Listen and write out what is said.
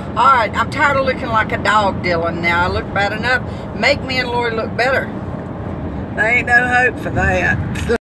All right, I'm tired of looking like a dog, Dylan. Now I look bad enough. Make me and Lori look better. There ain't no hope for that.